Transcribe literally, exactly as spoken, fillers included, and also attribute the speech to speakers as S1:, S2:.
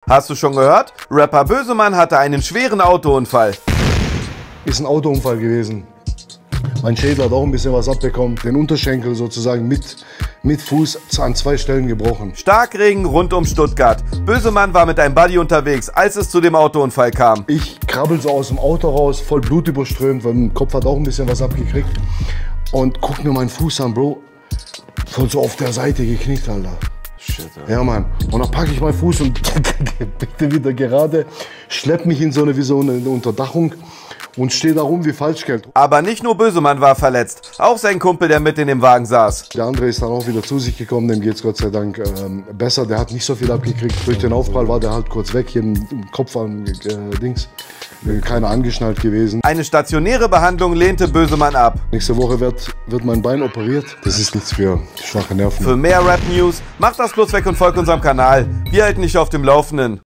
S1: Hast du schon gehört? Rapper Bösemann hatte einen schweren Autounfall.
S2: Ist ein Autounfall gewesen. Mein Schädel hat auch ein bisschen was abbekommen. Den Unterschenkel sozusagen mit, mit Fuß an zwei Stellen gebrochen.
S1: Starkregen rund um Stuttgart. Bösemann war mit einem Buddy unterwegs, als es zu dem Autounfall kam.
S2: Ich krabbel so aus dem Auto raus, voll blutüberströmt, weil mein Kopf hat auch ein bisschen was abgekriegt. Und guck mir meinen Fuß an, Bro. Voll so auf der Seite geknickt, Alter.
S1: Shit, Alter.
S2: Ja, Mann. Und dann packe ich meinen Fuß und bitte wieder gerade, schlepp mich in so eine, wie so eine Unterdachung und stehe da rum wie Falschgeld.
S1: Aber nicht nur Bösemann war verletzt, auch sein Kumpel, der mit in dem Wagen saß.
S2: Der andere ist dann auch wieder zu sich gekommen, dem geht's Gott sei Dank ähm, besser. Der hat nicht so viel abgekriegt. Durch den Aufprall war der halt kurz weg, hier im Kopf am äh, Dings. Keiner angeschnallt gewesen.
S1: Eine stationäre Behandlung lehnte Bösemann ab.
S2: Nächste Woche wird, wird mein Bein operiert. Das ist nichts für schwache Nerven.
S1: Für mehr Rap-News macht das bloß weg und folgt unserem Kanal. Wir halten dich auf dem Laufenden.